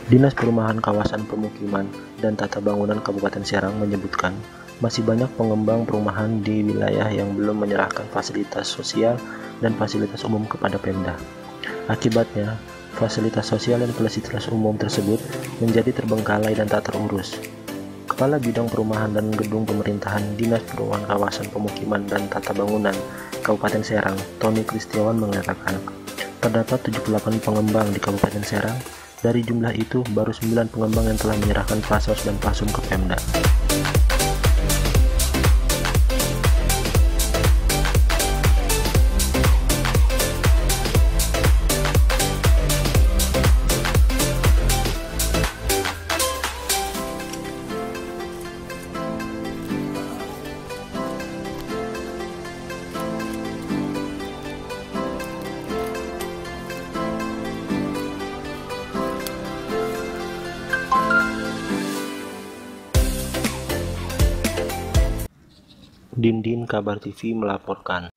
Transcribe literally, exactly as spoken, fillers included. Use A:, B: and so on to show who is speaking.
A: Dinas Perumahan Kawasan Pemukiman dan Tata Bangunan Kabupaten Serang menyebutkan, masih banyak pengembang perumahan di wilayah yang belum menyerahkan fasilitas sosial dan fasilitas umum kepada Pemda. Akibatnya, fasilitas sosial dan fasilitas umum tersebut menjadi terbengkalai dan tak terurus. Kepala Bidang Perumahan dan Gedung Pemerintahan Dinas Perumahan Kawasan Pemukiman dan Tata Bangunan Kabupaten Serang, Tony Kristiawan mengatakan, terdapat tujuh puluh delapan pengembang di Kabupaten Serang. Dari jumlah itu, baru sembilan pengembang yang telah menyerahkan Fasos dan Pasum ke Pemda. Dindin Kabar T V melaporkan.